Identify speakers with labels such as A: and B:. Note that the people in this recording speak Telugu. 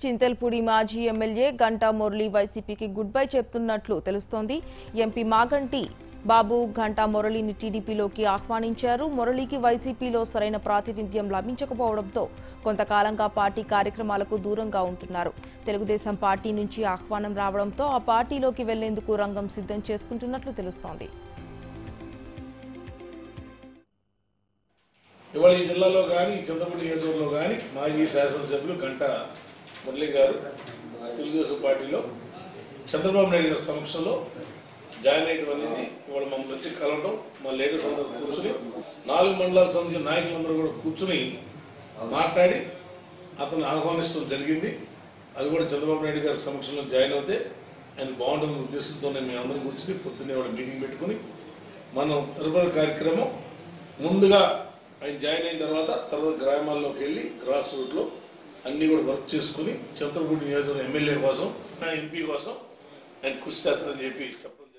A: చింతల్పూడి మాజీ ఎమ్మెల్యే గంటా మురళి వైసీపీకి గుడ్ బై చెప్తున్నట్లు తెలుస్తోంది. ఎంపీ మాగంటి బాబు గంటా మురళిని టీడీపీలోకి ఆహ్వానించారు. మురళికి వైసీపీలో సరైన ప్రాతినిధ్యం లభించకపోవడంతో కొంతకాలంగా పార్టీ కార్యక్రమాలకు దూరంగా ఉంటున్నారు. తెలుగుదేశం పార్టీ నుంచి ఆహ్వానం రావడంతో ఆ పార్టీలోకి వెళ్లేందుకు రంగం సిద్ధం చేసుకుంటున్నట్లు తెలుస్తోంది.
B: ఇవాళ ఈ జిల్లాలో కానీ చింతపూడి నియోజకవర్గంలో కానీ మాజీ శాసనసభ్యులు గంటా మురళి గారు తెలుగుదేశం పార్టీలో చంద్రబాబు నాయుడు గారి సమక్షంలో జాయిన్ అయ్యడం అనేది ఇవాళ మమ్మల్ని వచ్చి కలవడం, మా లీడర్స్ అందరూ కూర్చుని 4 మండలాలకు సంబంధించిన నాయకులందరూ కూడా కూర్చుని మాట్లాడి అతను ఆహ్వానించడం జరిగింది. అది కూడా చంద్రబాబు నాయుడు గారి సమక్షంలో జాయిన్ అవుతే ఆయన బాగుంటుంది ఉద్దేశంతోనే మేము అందరూ కూర్చుని పొద్దున్నే వాడు మీటింగ్ పెట్టుకుని మనం తదుపరి కార్యక్రమం ముందుగా ఆయన జాయిన్ అయిన తర్వాత గ్రామాల్లోకి వెళ్ళి గ్రాస్ రూట్లో అన్నీ కూడా వర్క్ చేసుకుని చింతలపూడి నియోజకవర్గం ఎమ్మెల్యే కోసం ఎంపీ కోసం ఆయన కృషి చేస్తారని చెప్పి చెప్పడం.